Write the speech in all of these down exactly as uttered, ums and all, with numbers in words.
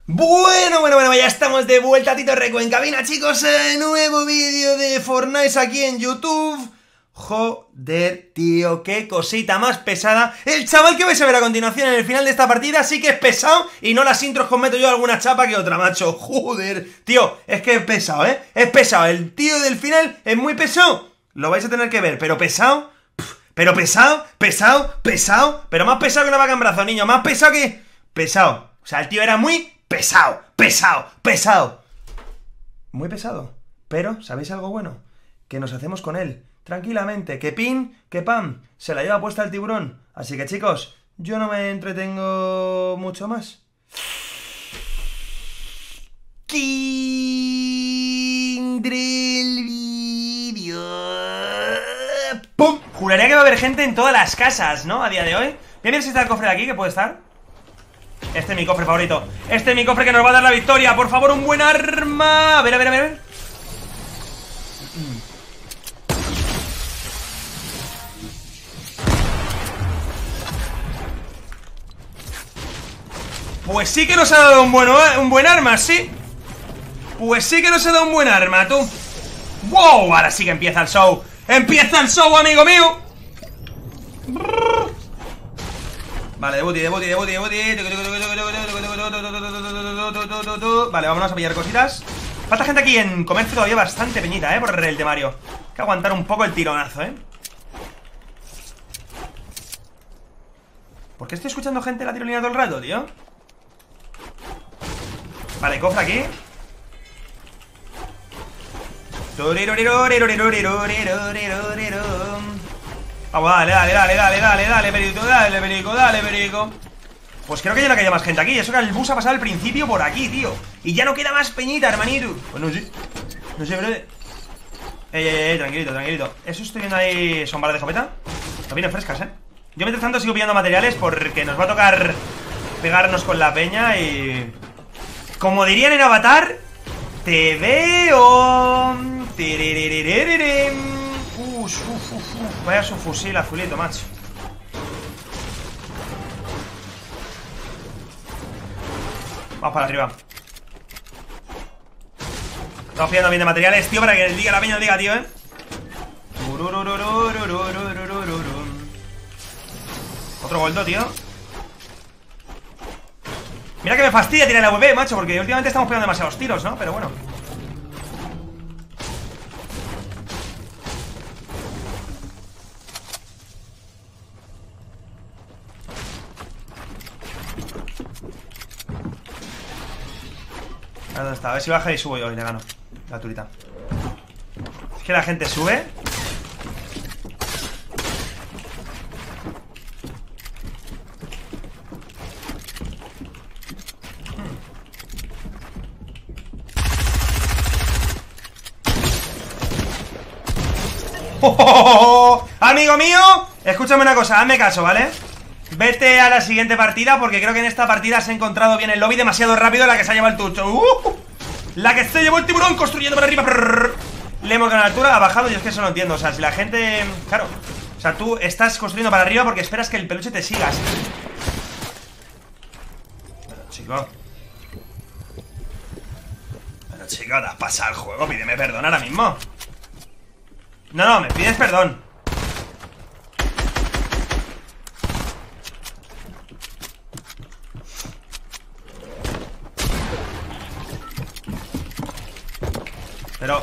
Bueno, bueno, bueno, ya estamos de vuelta, Tito Reco en cabina, chicos. eh, Nuevo vídeo de Fortnite aquí en YouTube. Joder, tío, qué cosita más pesada. El chaval que vais a ver a continuación en el final de esta partida sí que es pesado. Y no las intros que os meto yo alguna chapa que otra, macho. Joder, tío, es que es pesado, ¿eh? Es pesado, el tío del final es muy pesado. Lo vais a tener que ver, pero pesado. Pff, pero pesado, pesado, pesado. Pero más pesado que una vaca en brazo, niño. Más pesado que... pesado. O sea, el tío era muy... pesado, pesado, pesado. Muy pesado. Pero, ¿sabéis algo bueno? Que nos hacemos con él, tranquilamente. Que pin, que pam, se la lleva puesta el tiburón. Así que, chicos, yo no me entretengo mucho más. Tindre el vídeo. ¡Pum! Juraría que va a haber gente en todas las casas, ¿no? A día de hoy. Voy a ver si está el cofre de aquí, que puede estar. Este es mi cofre favorito. Este es mi cofre que nos va a dar la victoria. Por favor, un buen arma. A ver, a ver, a ver. Pues sí que nos ha dado un, bueno, un buen arma, ¿sí? Pues sí que nos ha dado un buen arma, tú. ¡Wow! Ahora sí que empieza el show. ¡Empieza el show, amigo mío! Vale, debuti, debuti, debuti, debuti. Vale, vámonos a pillar cositas. Falta gente aquí en comercio todavía bastante peñita, eh, por el temario. Hay que aguantar un poco el tironazo, eh. ¿Por qué estoy escuchando gente en la tirolina todo el rato, tío? Vale, cofre aquí. Vamos, dale, dale, dale, dale, dale, dale, perico, dale, perico, dale, perico. Pues creo que ya no queda más gente aquí. Eso que el bus ha pasado al principio por aquí, tío. Y ya no queda más peñita, hermanito. Pues no sé. No sé, bro. Ey, ey, ey, tranquilito, tranquilito. Eso estoy viendo ahí. Son balas de escopeta. No vienen frescas, eh. Yo mientras tanto sigo pillando materiales porque nos va a tocar pegarnos con la peña y... como dirían en Avatar, te veo. Uf, uf, uf, uf. Vaya su fusil azulito, macho. Vamos para arriba. Estamos pillando bien de materiales, tío, para que el diga la peña lo diga, tío, eh. Otro goldo, tío. Mira que me fastidia tirar la V P, macho, porque últimamente estamos pegando demasiados tiros, ¿no? Pero bueno. A ver dónde está, a ver si baja y subo yo y le gano la turita. Es que la gente sube. ¡Oh, oh, oh, oh! Amigo mío, escúchame una cosa, hazme caso, ¿vale? Vete a la siguiente partida porque creo que en esta partida se ha encontrado bien el lobby demasiado rápido la que se ha llevado el tucho. ¡Uh! La que se llevó el tiburón construyendo para arriba. Prrr. Le hemos ganado la altura, ha bajado y es que eso no entiendo. O sea, si la gente... claro. O sea, tú estás construyendo para arriba porque esperas que el peluche te siga. Pero, chico. Pero, chico, te has pasado el juego. Pídeme perdón ahora mismo. No, no, me pides perdón. Pero...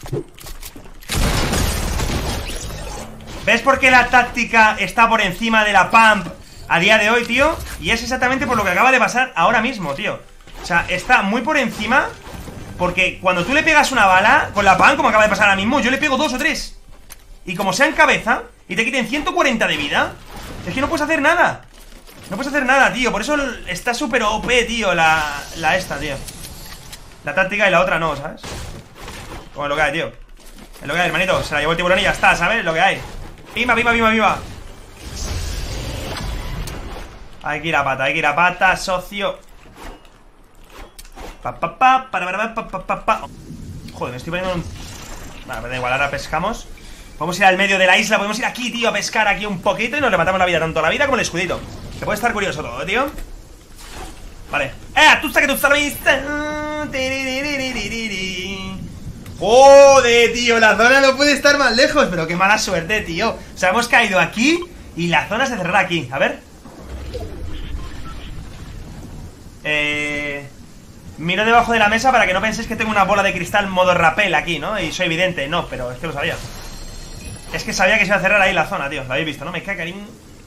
¿ves por qué la táctica está por encima de la pump a día de hoy, tío? Y es exactamente por lo que acaba de pasar ahora mismo, tío. O sea, está muy por encima. Porque cuando tú le pegas una bala con la pump, como acaba de pasar ahora mismo, yo le pego dos o tres. Y como sea en cabeza y te quiten ciento cuarenta de vida, es que no puedes hacer nada. No puedes hacer nada, tío. Por eso está súper O P, tío, la, la esta, tío. La táctica y la otra no, ¿sabes? Como es lo que hay, tío. Es lo que hay, hermanito. Se la llevó el tiburón y ya está, ¿sabes? Lo que hay. Pima, pima, pima, pima. Hay que ir a pata, hay que ir a pata, socio. Pa, pa, pa, para, para, pa, pa, pa, pa. Joder, me estoy poniendo un... Vale, da igual, ahora pescamos. Podemos ir al medio de la isla, podemos ir aquí, tío, a pescar aquí un poquito y nos le matamos la vida, tanto la vida como el escudito. Que puede estar curioso todo, tío. Vale. ¡Eh! ¡Tú saca tu salvista! ¡Joder, tío! La zona no puede estar más lejos. Pero qué mala suerte, tío. O sea, hemos caído aquí y la zona se cerrará aquí. A ver. Eh... Miro debajo de la mesa para que no penséis que tengo una bola de cristal modo rappel aquí, ¿no? Y soy evidente. No, pero es que lo sabía. Es que sabía que se iba a cerrar ahí la zona, tío. Lo habéis visto, ¿no? Me cae cariño.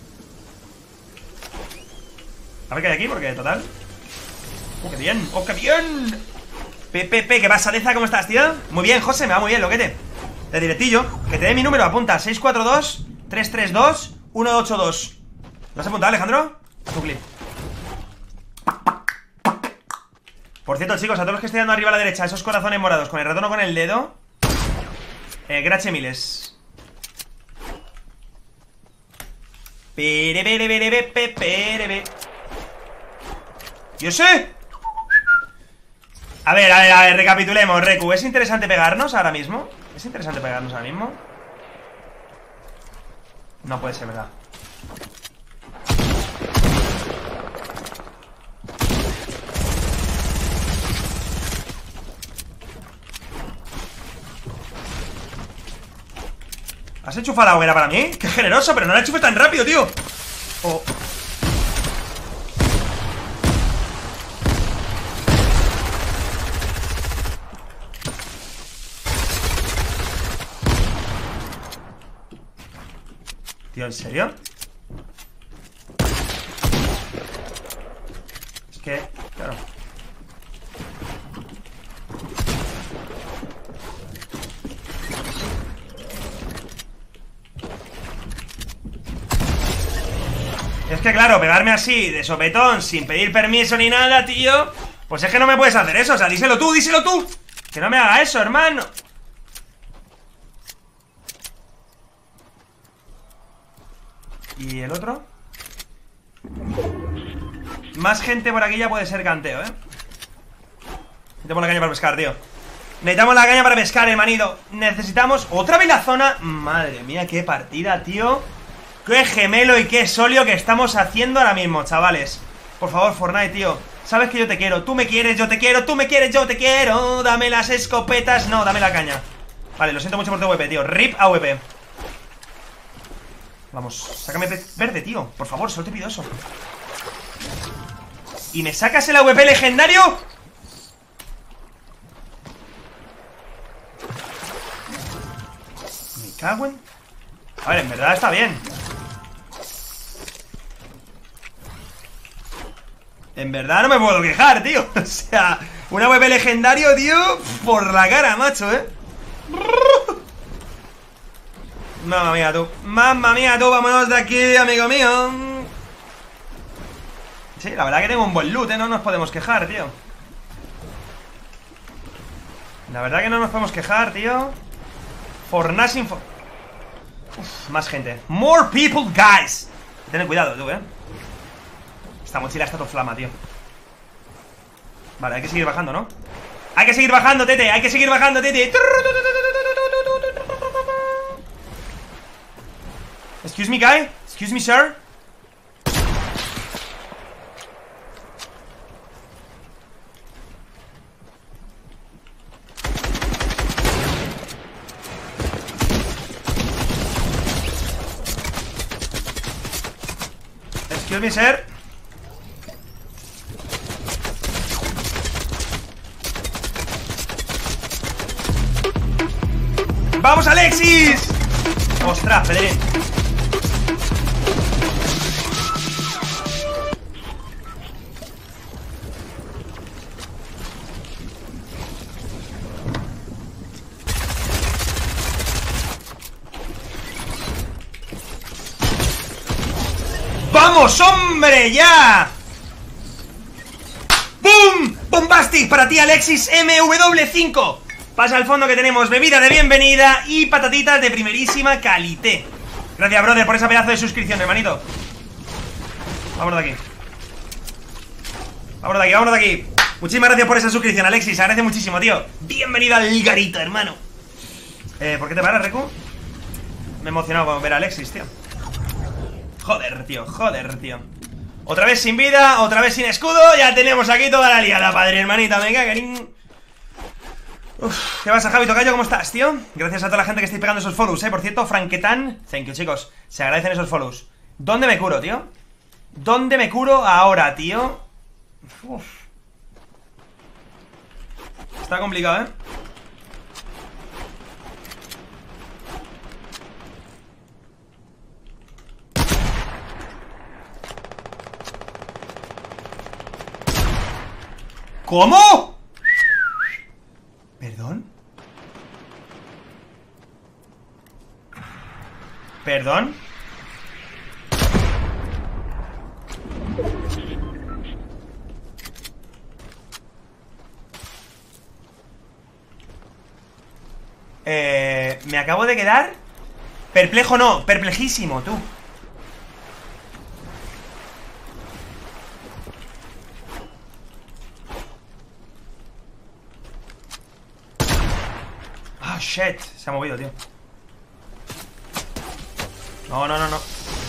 A ver qué hay aquí, porque total. ¡Oh, qué bien! ¡Oh, qué bien! Pepe, ¿qué pasa, Deza? ¿Cómo estás, tío? Muy bien, José, me va muy bien, loquete. De directillo. Que te dé mi número, apunta. seis cuatro dos, tres tres dos, uno ocho dos. ¿Lo has apuntado, Alejandro? Haz un clip. Por cierto, chicos, a todos los que estén dando arriba a la derecha esos corazones morados con el ratón o con el dedo, eh, grazie miles. Pere, pere, pere, pere, pere, pere. ¡Yo sé! A ver, a ver, a ver, recapitulemos, Reku. ¿Es interesante pegarnos ahora mismo? ¿Es interesante pegarnos ahora mismo? No puede ser verdad. ¿Has enchufado la hoguera para mí? ¡Qué generoso! Pero no la enchufes tan rápido, tío. Oh. Tío, ¿en serio? Es que, claro. Es que claro, pegarme así, de sopetón, sin pedir permiso ni nada, tío. Pues es que no me puedes hacer eso, o sea, díselo tú, díselo tú. Que no me haga eso, hermano. ¿Y el otro? Más gente por aquí ya puede ser canteo, ¿eh? Necesitamos la caña para pescar, tío. Necesitamos la caña para pescar, hermanito. Necesitamos otra vez la zona. Madre mía, qué partida, tío. Qué gemelo y qué solio que estamos haciendo ahora mismo, chavales. Por favor, Fortnite, tío. Sabes que yo te quiero, tú me quieres, yo te quiero, tú me quieres, yo te quiero. Dame las escopetas, no, dame la caña. Vale, lo siento mucho por tu A W P, tío. Rip A W P. Vamos, sácame verde, tío. Por favor, solo te pido eso. ¿Y me sacas el A W P legendario? Me cago en... A ver, en verdad está bien. En verdad no me puedo quejar, tío. O sea, un A W P legendario, tío, por la cara, macho, ¿eh? Mamma mía, tú. Mamma mía, tú. Vámonos de aquí, amigo mío. Sí, la verdad que tengo un buen loot, ¿eh? No nos podemos quejar, tío. La verdad que no nos podemos quejar, tío. For nothing for... Uf, más gente. More people, guys. Ten cuidado, tú, ¿eh? Esta mochila está todo flama, tío. Vale, hay que seguir bajando, ¿no? Hay que seguir bajando, tete. Hay que seguir bajando, tete. Excuse me, guy. Excuse me, sir. Excuse me, sir. ¡Vamos, Alexis! ¡Ostras, Pedrín! ¡Vamos, hombre, ya! ¡Bum! ¡Bombastic para ti, Alexis M W cinco! Pasa al fondo que tenemos bebida de bienvenida y patatitas de primerísima calité. Gracias, brother, por esa pedazo de suscripción, hermanito. Vámonos de aquí. Vámonos de aquí, vámonos de aquí. Muchísimas gracias por esa suscripción, Alexis. Agradece muchísimo, tío. Bienvenido al garito, hermano. Eh, ¿por qué te paras, Reku? Me he emocionado con ver a Alexis, tío. Joder, tío, joder, tío. Otra vez sin vida, otra vez sin escudo. Ya tenemos aquí toda la liada, padre, hermanita. Me cagan. Uf, ¿qué pasa, Javi Tocayo? ¿Cómo estás, tío? Gracias a toda la gente que estáis pegando esos follows, eh. Por cierto, Franquetan, thank you, chicos. Se agradecen esos follows. ¿Dónde me curo, tío? ¿Dónde me curo ahora, tío? Uf. Está complicado, eh. ¿Cómo? ¿Perdón? ¿Perdón? Eh... Me acabo de quedar perplejo, no, perplejísimo, tú. Ah, shit, se ha movido, tío. No, no, no, no.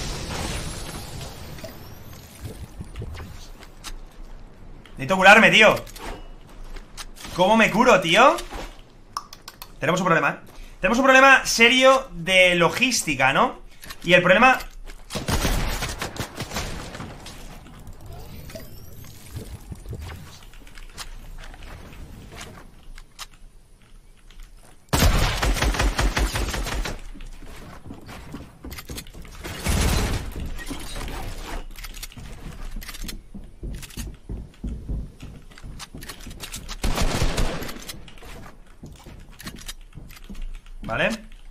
Necesito curarme, tío. ¿Cómo me curo, tío? Tenemos un problema, ¿eh? Tenemos un problema serio de logística, ¿no? Y el problema... Vale.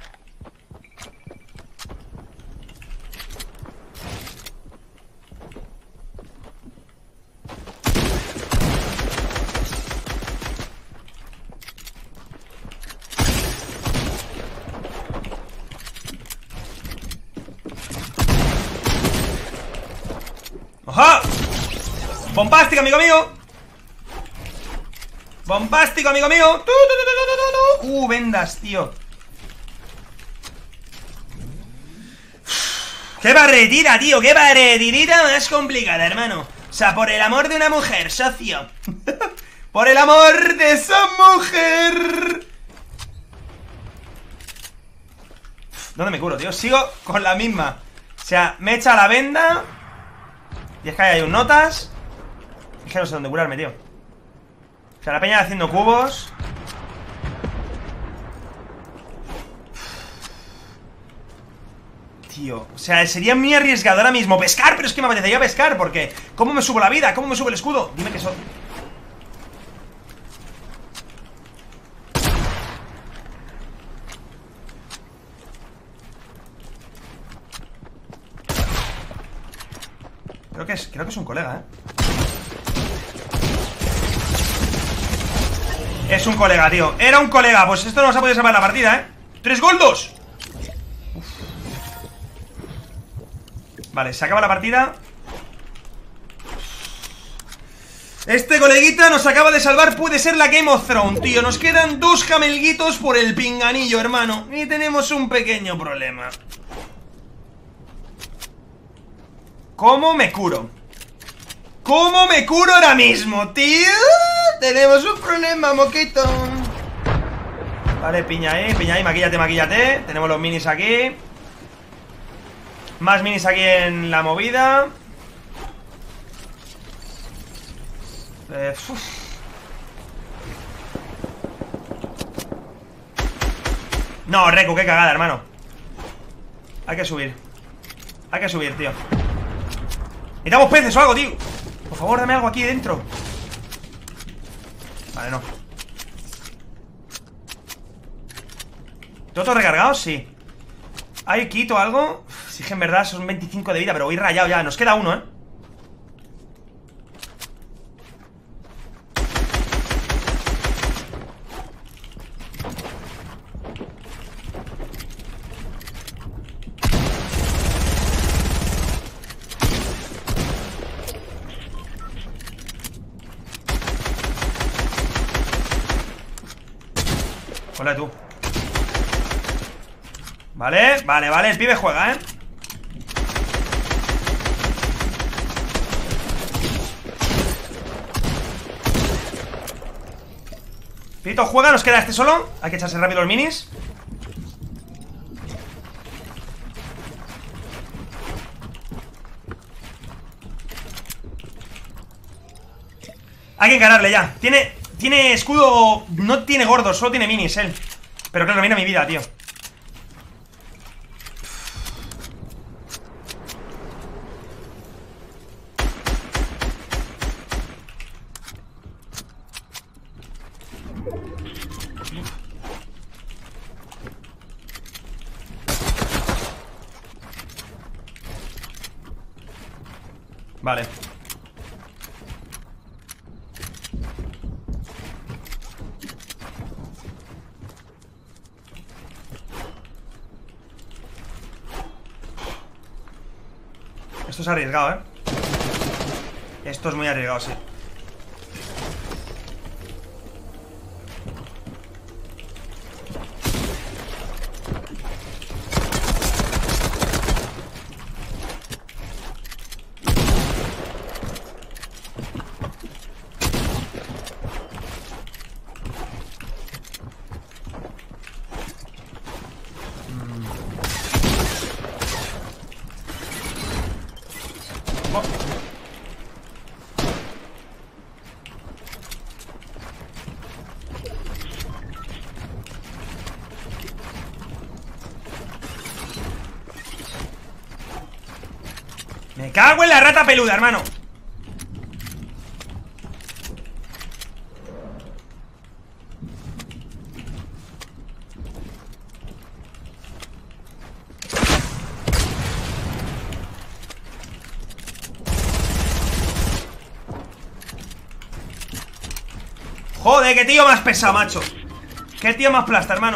¡Ajá! ¡Bombástico, amigo mío! ¡Bombástico, amigo mío! ¡Tu, tu, tu, tu, tu, tu! ¡Uh, vendas, tío! ¡Qué barretita, tío! ¡Qué barretita más complicada, hermano! O sea, por el amor de una mujer, socio. ¡Por el amor de esa mujer! ¿Dónde me curo, tío? Sigo con la misma. O sea, me echa la venda. Y es que ahí hay un notas. Es que no sé dónde curarme, tío. O sea, la peña haciendo cubos. Tío, o sea, sería muy arriesgado ahora mismo pescar, pero es que me apetecería pescar, porque ¿cómo me subo la vida? ¿Cómo me subo el escudo? Dime que eso... Creo que es, creo que es un colega, ¿eh? Es un colega, tío. Era un colega. Pues esto no nos ha podido salvar la partida, ¿eh? ¡Tres goldos! Uf. Vale, se acaba la partida. Este coleguita nos acaba de salvar. Puede ser la Game of Thrones, tío. Nos quedan dos camelguitos por el pinganillo, hermano. Y tenemos un pequeño problema. ¿Cómo me curo? ¿Cómo me curo ahora mismo, tío? Tenemos un problema, moquito. Vale, piña ahí, piña ahí, maquíllate, maquíllate. Tenemos los minis aquí. Más minis aquí en la movida. eh, No, Reku, qué cagada, hermano. Hay que subir. Hay que subir, tío. Necesitamos peces o algo, tío. Por favor, dame algo aquí dentro. Vale, no. ¿Todo, todo recargado? Sí. ¿Hay quito algo? Si es que en verdad son veinticinco de vida, pero voy rayado ya. Nos queda uno, ¿eh? Hola, tú. Vale, vale, vale, el pibe juega, ¿eh? Pirito juega, nos queda este solo. Hay que echarse rápido los minis. Hay que encararle ya. Tiene, tiene escudo. No tiene gordo, solo tiene minis él. Pero claro, mira mi vida, tío. Vale. Esto es arriesgado, ¿eh? Esto es muy arriesgado, sí. Me cago en la rata peluda, hermano. Joder, qué tío más pesado, macho. Qué tío más plasta, hermano.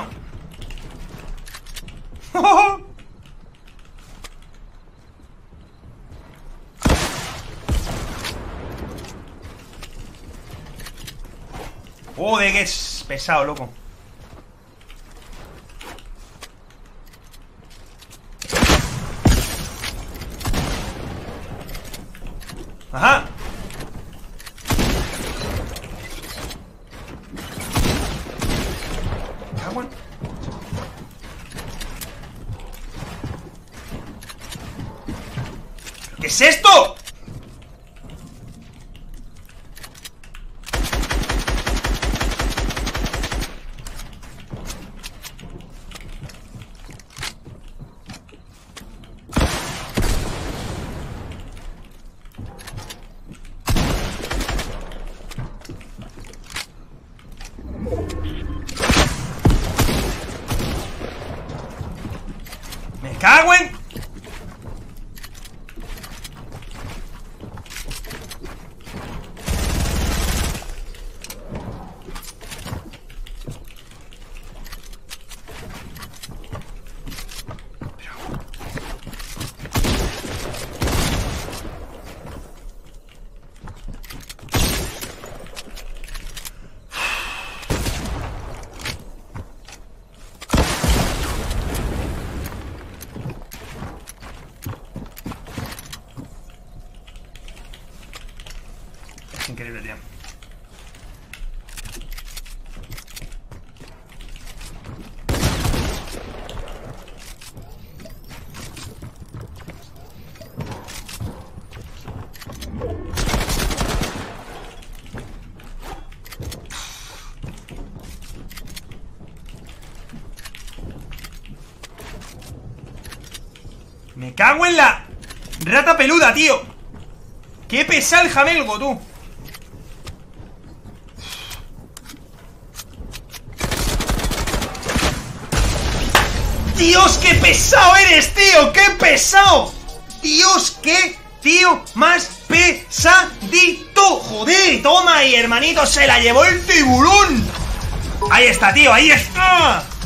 Joder, que es pesado, loco. Ajá. ¿Qué es esto? Me cago en... Increíble, tío. Me cago en la rata peluda, tío. Qué pesa el jamelgo, tú. Dios, qué pesado eres, tío. Qué pesado. Dios, qué tío más pesadito. Joder, toma ahí, hermanito. Se la llevó el tiburón. Ahí está, tío, ahí está.